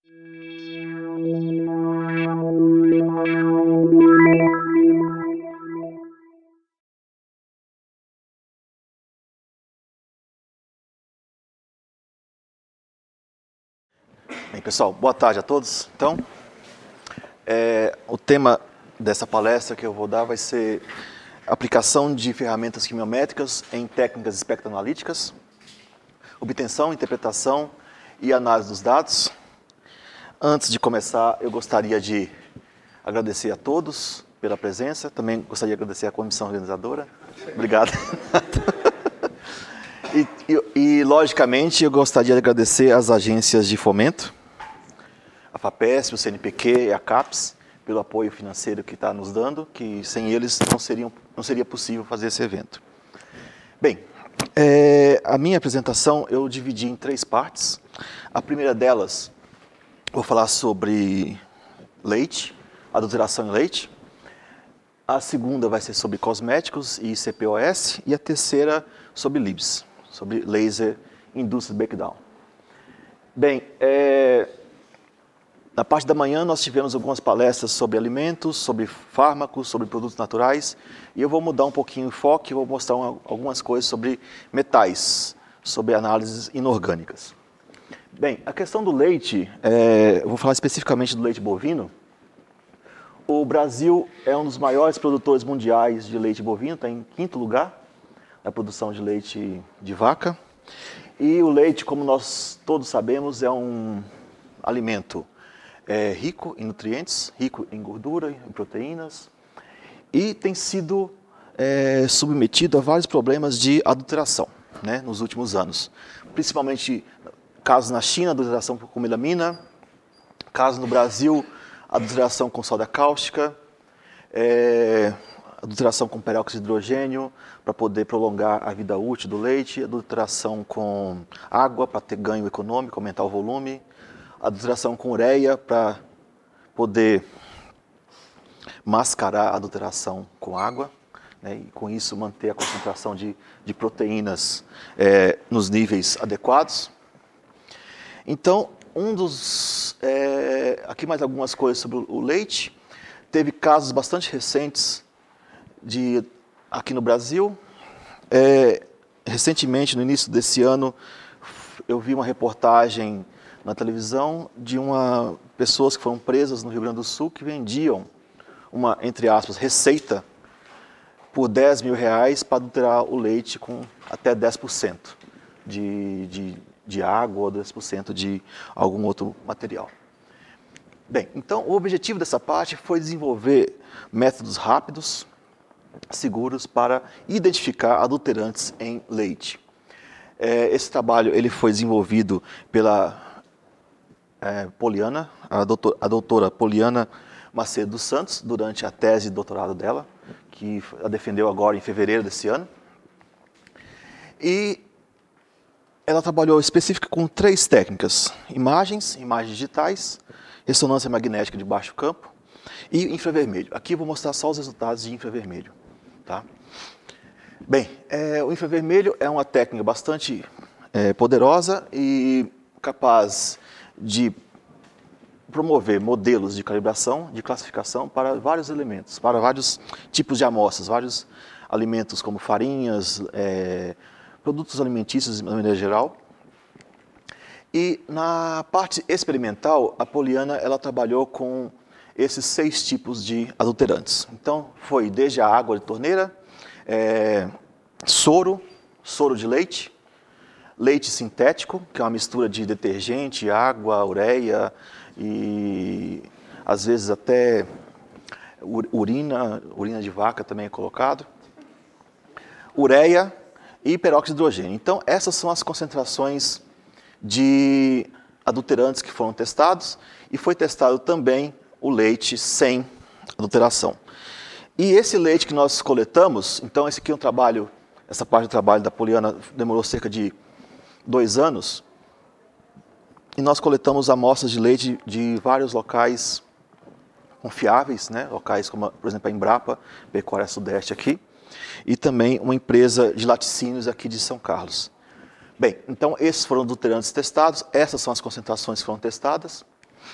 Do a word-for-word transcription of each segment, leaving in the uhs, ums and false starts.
Bem, pessoal, boa tarde a todos. Então, é, o tema dessa palestra que eu vou dar vai ser aplicação de ferramentas quimiométricas em técnicas espectroanalíticas, obtenção, interpretação e análise dos dados. Antes de começar, eu gostaria de agradecer a todos pela presença, também gostaria de agradecer à comissão organizadora. Obrigado. E, e, e, logicamente, eu gostaria de agradecer às agências de fomento, a FAPESP, o C N P Q e a CAPES, pelo apoio financeiro que está nos dando, que sem eles não, seriam, não seria possível fazer esse evento. Bem, é, a minha apresentação eu dividi em três partes. A primeira delas, vou falar sobre leite, adulteração em leite. A segunda vai ser sobre cosméticos e C P O S. E a terceira sobre L I B S, sobre Laser Induced Breakdown. Bem, é, na parte da manhã nós tivemos algumas palestras sobre alimentos, sobre fármacos, sobre produtos naturais, e eu vou mudar um pouquinho o foco e vou mostrar uma, algumas coisas sobre metais, sobre análises inorgânicas. Bem, a questão do leite, é, eu vou falar especificamente do leite bovino. O Brasil é um dos maiores produtores mundiais de leite bovino, está em quinto lugar na produção de leite de vaca. E o leite, como nós todos sabemos, é um alimento é, rico em nutrientes, rico em gordura, em proteínas, e tem sido é, submetido a vários problemas de adulteração, né, nos últimos anos. Principalmente casos na China, adulteração com melamina, casos no Brasil, adulteração com soda cáustica, é, adulteração com peróxido de hidrogênio para poder prolongar a vida útil do leite, adulteração com água para ter ganho econômico, aumentar o volume, adulteração com ureia para poder mascarar a adulteração com água, né, e com isso manter a concentração de, de proteínas é, nos níveis adequados. Então, um dos, é, aqui mais algumas coisas sobre o leite. Teve casos bastante recentes de, aqui no Brasil. É, recentemente, no início desse ano, eu vi uma reportagem na televisão de uma, pessoas que foram presas no Rio Grande do Sul que vendiam uma, entre aspas, receita por dez mil reais para adulterar o leite com até dez por cento de, de, de água ou dez por cento de algum outro material. Bem, então o objetivo dessa parte foi desenvolver métodos rápidos, seguros para identificar adulterantes em leite. É, esse trabalho ele foi desenvolvido pela é, Poliana, a, doutor, a doutora Poliana Macedo dos Santos, durante a tese de doutorado dela, que ela defendeu agora em fevereiro desse ano. E ela trabalhou específico com três técnicas: imagens, imagens digitais, ressonância magnética de baixo campo e infravermelho. Aqui eu vou mostrar só os resultados de infravermelho. Tá? Bem, é, o infravermelho é uma técnica bastante é, poderosa e capaz de promover modelos de calibração, de classificação para vários elementos, para vários tipos de amostras, vários alimentos como farinhas, é, produtos alimentícios de maneira geral. E na parte experimental, a Poliana ela trabalhou com esses seis tipos de adulterantes. Então, foi desde a água de torneira, é, soro, soro de leite, leite sintético, que é uma mistura de detergente, água, ureia e às vezes até urina, urina de vaca também é colocado, ureia e peróxido de hidrogênio. Então, essas são as concentrações de adulterantes que foram testados, e foi testado também o leite sem adulteração. E esse leite que nós coletamos, então esse aqui é um trabalho, essa parte do trabalho da Poliana demorou cerca de dois anos, e nós coletamos amostras de leite de vários locais confiáveis, né? Locais como, por exemplo, a Embrapa, Pecuária Sudeste aqui, e também uma empresa de laticínios aqui de São Carlos. Bem, então esses foram adulterantes testados, essas são as concentrações que foram testadas.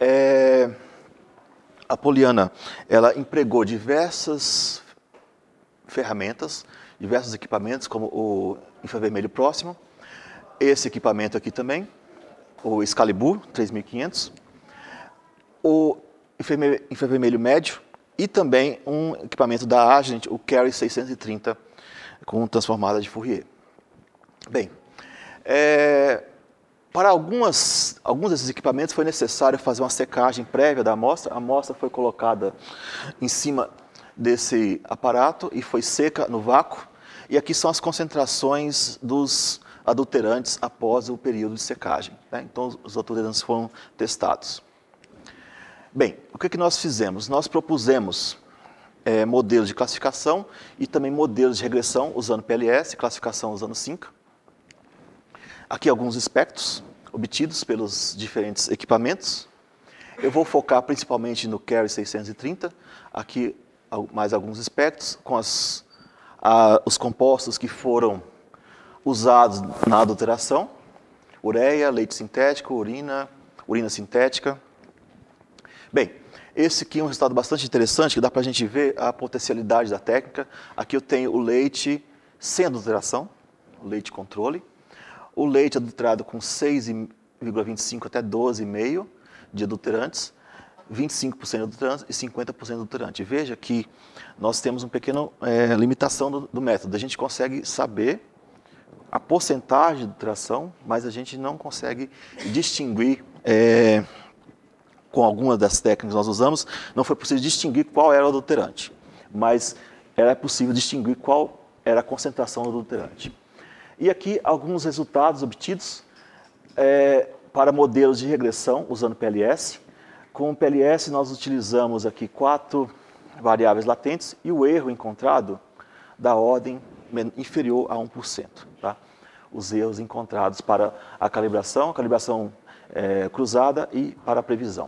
é, a Poliana, ela empregou diversas ferramentas, diversos equipamentos, como o infravermelho próximo, esse equipamento aqui também, o Excalibur três mil e quinhentos, o infravermelho médio e também um equipamento da Agent, o Carry seiscentos e trinta, com transformada de Fourier. Bem, é, para algumas, alguns desses equipamentos foi necessário fazer uma secagem prévia da amostra. A amostra foi colocada em cima desse aparato e foi seca no vácuo. E aqui são as concentrações dos adulterantes após o período de secagem, né? Então, os adulterantes foram testados. Bem, o que, que nós fizemos? Nós propusemos é, modelos de classificação e também modelos de regressão usando P L S, classificação usando Sinca. Aqui alguns espectros obtidos pelos diferentes equipamentos. Eu vou focar principalmente no Carry seiscentos e trinta, aqui mais alguns espectros com as, a, os compostos que foram usados na adulteração, ureia, leite sintético, urina, urina sintética. Bem, esse aqui é um resultado bastante interessante, que dá para a gente ver a potencialidade da técnica. Aqui eu tenho o leite sem adulteração, o leite controle, o leite adulterado com seis vírgula vinte e cinco até doze vírgula cinco de adulterantes, vinte e cinco por cento de adulterantes e cinquenta por cento de adulterante. Veja que nós temos uma pequena é, limitação do, do método. A gente consegue saber a porcentagem de adulteração, mas a gente não consegue distinguir, é, com algumas das técnicas que nós usamos, não foi possível distinguir qual era o adulterante, mas era possível distinguir qual era a concentração do adulterante. E aqui alguns resultados obtidos é, para modelos de regressão usando P L S. Com o P L S nós utilizamos aqui quatro variáveis latentes e o erro encontrado da ordem inferior a um por cento. Tá? Os erros encontrados para a calibração, a calibração é, cruzada e para a previsão.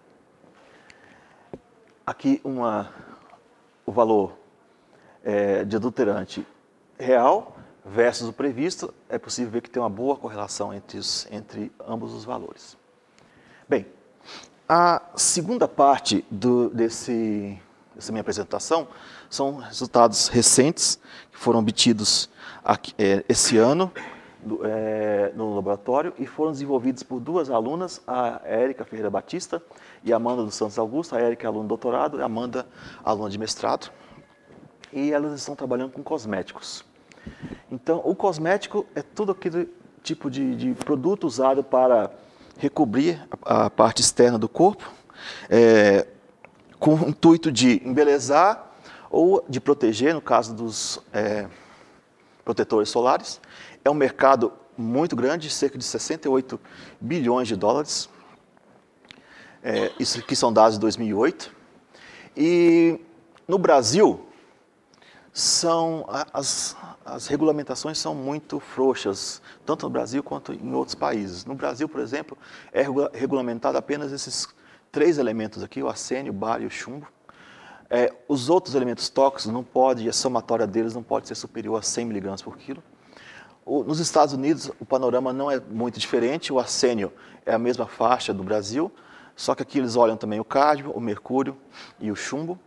Aqui uma, o valor é, de adulterante real versus o previsto. É possível ver que tem uma boa correlação entre, os, entre ambos os valores. Bem, a segunda parte do, desse, dessa minha apresentação são resultados recentes que foram obtidos aqui, é, esse ano do, é, no laboratório e foram desenvolvidos por duas alunas, a Érica Ferreira Batista e a Amanda dos Santos Augusto. A Érica é aluna de doutorado e a Amanda aluna de mestrado. E elas estão trabalhando com cosméticos. Então, o cosmético é todo aquele tipo de, de produto usado para recobrir a, a parte externa do corpo, é, com o intuito de embelezar ou de proteger, no caso dos é, protetores solares. É um mercado muito grande, cerca de sessenta e oito bilhões de dólares. É, isso aqui são dados de dois mil e oito. E no Brasil, são, as, as regulamentações são muito frouxas, tanto no Brasil quanto em outros países. No Brasil, por exemplo, é regulamentado apenas esses três elementos aqui, o arsênio, o bário e o chumbo. É, os outros elementos tóxicos não podem, a somatória deles não pode ser superior a cem miligramas por quilo. O, nos Estados Unidos, o panorama não é muito diferente. O arsênio é a mesma faixa do Brasil, só que aqui eles olham também o cádmio, o mercúrio e o chumbo.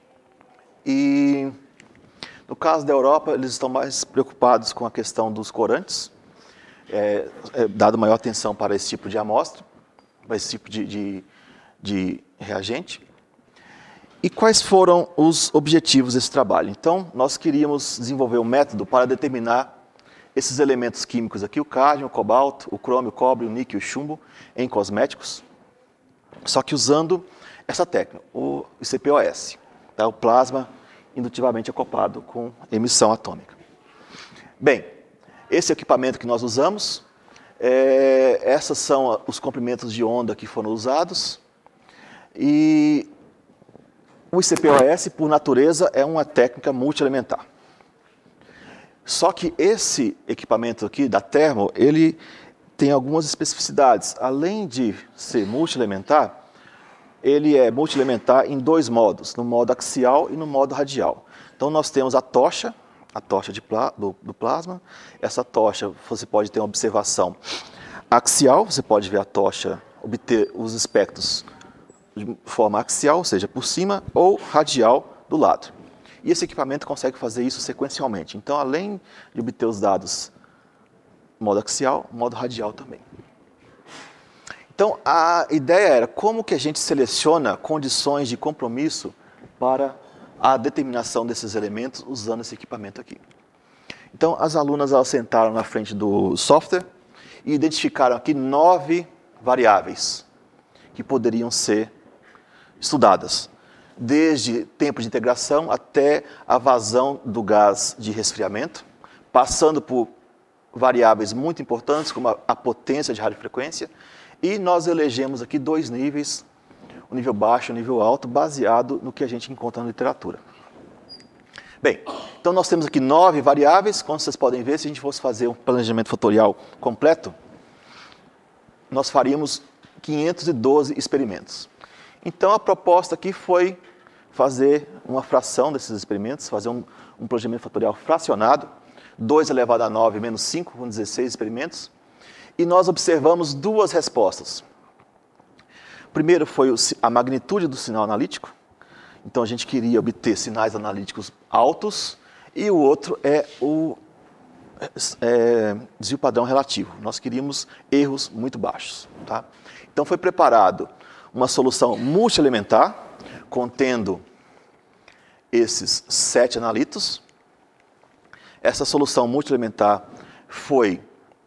E no caso da Europa, eles estão mais preocupados com a questão dos corantes, é, é dado maior atenção para esse tipo de amostra, para esse tipo de, de, de reagente. E quais foram os objetivos desse trabalho? Então, nós queríamos desenvolver um método para determinar esses elementos químicos aqui, o cádmio, o cobalto, o crômio, o cobre, o níquel e o chumbo, em cosméticos, só que usando essa técnica, o I C P O S, tá? O plasma indutivamente acoplado com emissão atômica. Bem, esse equipamento que nós usamos, é, esses são os comprimentos de onda que foram usados, e o I C P O S, por natureza, é uma técnica multielementar. Só que esse equipamento aqui, da Thermo, ele tem algumas especificidades. Além de ser multielementar, ele é multielementar em dois modos, no modo axial e no modo radial. Então nós temos a tocha, a tocha de pla do, do plasma. Essa tocha, você pode ter uma observação axial, você pode ver a tocha, obter os espectros de forma axial, ou seja, por cima, ou radial do lado. E esse equipamento consegue fazer isso sequencialmente. Então, além de obter os dados modo axial, modo radial também. Então, a ideia era como que a gente seleciona condições de compromisso para a determinação desses elementos usando esse equipamento aqui. Então, as alunas elas sentaram na frente do software e identificaram aqui nove variáveis que poderiam ser estudadas, desde tempo de integração até a vazão do gás de resfriamento, passando por variáveis muito importantes, como a, a potência de radiofrequência, e nós elegemos aqui dois níveis, o nível baixo e o nível alto, baseado no que a gente encontra na literatura. Bem, então nós temos aqui nove variáveis, como vocês podem ver, se a gente fosse fazer um planejamento fatorial completo, nós faríamos quinhentos e doze experimentos. Então a proposta aqui foi fazer uma fração desses experimentos, fazer um, um planejamento fatorial fracionado, dois elevado a nove menos cinco, com dezesseis experimentos, e nós observamos duas respostas. Primeiro foi a magnitude do sinal analítico, então a gente queria obter sinais analíticos altos, e o outro é o é, desvio padrão relativo. Nós queríamos erros muito baixos. Tá? Então foi preparado uma solução multielementar, contendo esses sete analitos. Essa solução multielementar foi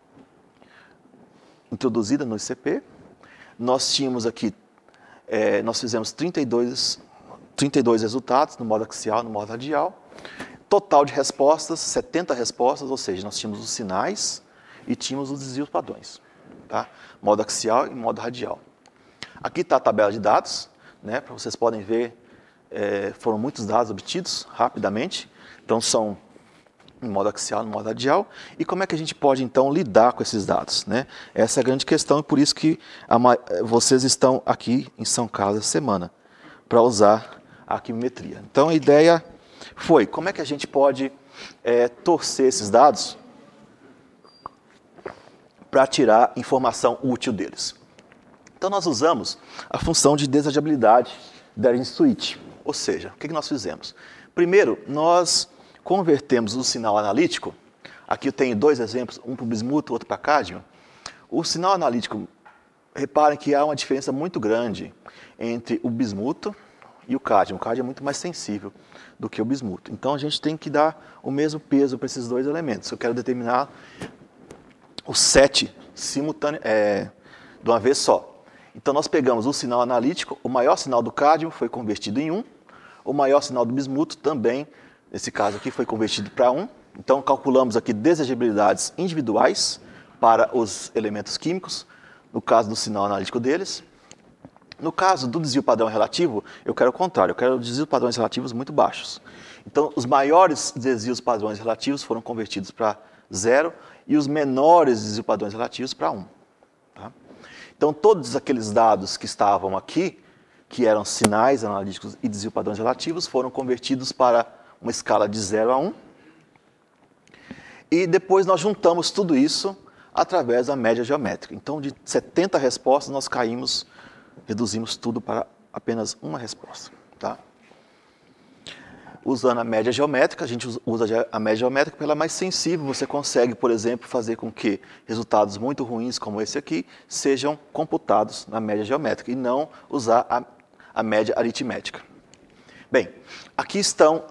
introduzida no I C P. Nós tínhamos aqui, é, nós fizemos trinta e dois, trinta e dois resultados no modo axial, no modo radial. Total de respostas, setenta respostas, ou seja, nós tínhamos os sinais e tínhamos os desvios padrões. Tá? Modo axial e modo radial. Aqui está a tabela de dados, né, para vocês podem ver, é, foram muitos dados obtidos rapidamente. Então são em modo axial, no modo radial, e como é que a gente pode, então, lidar com esses dados, né? Essa é a grande questão, e por isso que a, vocês estão aqui em São Carlos essa semana, para usar a arquimetria. Então, a ideia foi, como é que a gente pode é, torcer esses dados para tirar informação útil deles? Então, nós usamos a função de desadiabilidade da Switch, ou seja, o que nós fizemos? Primeiro, nós convertemos o sinal analítico, aqui eu tenho dois exemplos, um para o bismuto, outro para cádmio. O sinal analítico, reparem que há uma diferença muito grande entre o bismuto e o cádmio. O cádmio é muito mais sensível do que o bismuto. Então a gente tem que dar o mesmo peso para esses dois elementos. Eu quero determinar os sete simultâneos, é, de uma vez só. Então nós pegamos o sinal analítico, o maior sinal do cádmio foi convertido em um, o maior sinal do bismuto também, nesse caso aqui, foi convertido para um. Então, calculamos aqui desejabilidades individuais para os elementos químicos, no caso do sinal analítico deles. No caso do desvio padrão relativo, eu quero o contrário, eu quero desvios padrões relativos muito baixos. Então, os maiores desvios padrões relativos foram convertidos para zero e os menores desvios padrões relativos para um. Tá? Então, todos aqueles dados que estavam aqui, que eram sinais analíticos e desvio padrões relativos, foram convertidos para uma escala de zero a um. E depois nós juntamos tudo isso através da média geométrica. Então, de setenta respostas, nós caímos, reduzimos tudo para apenas uma resposta. Tá? Usando a média geométrica, a gente usa a média geométrica porque ela é mais sensível. Você consegue, por exemplo, fazer com que resultados muito ruins como esse aqui sejam computados na média geométrica e não usar a, a média aritmética. Bem, aqui estão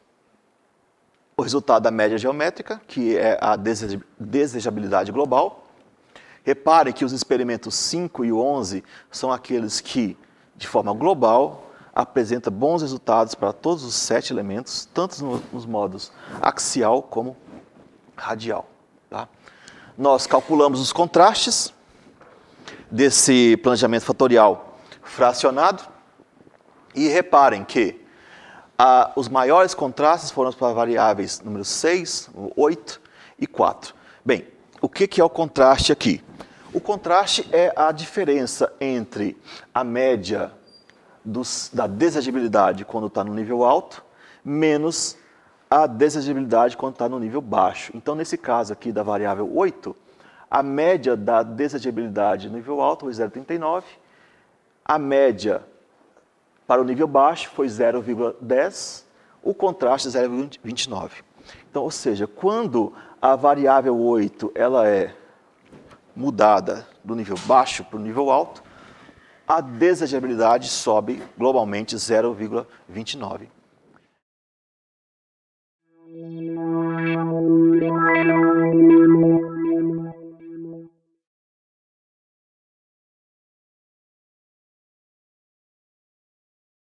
o resultado da média geométrica, que é a desejabilidade global. Reparem que os experimentos cinco e o onze são aqueles que, de forma global, apresentam bons resultados para todos os sete elementos, tanto nos modos axial como radial. Tá? Nós calculamos os contrastes desse planejamento fatorial fracionado e reparem que Ah, os maiores contrastes foram para variáveis número seis, oito e quatro. Bem, o que, que é o contraste aqui? O contraste é a diferença entre a média dos, da desejabilidade quando está no nível alto, menos a desejabilidade quando está no nível baixo. Então, nesse caso aqui da variável oito, a média da desejabilidade no nível alto foi zero vírgula trinta e nove, a média Para o nível baixo foi zero vírgula dez, o contraste zero vírgula vinte e nove. Então, ou seja, quando a variável oito ela é mudada do nível baixo para o nível alto, a desejabilidade sobe globalmente zero vírgula vinte e nove.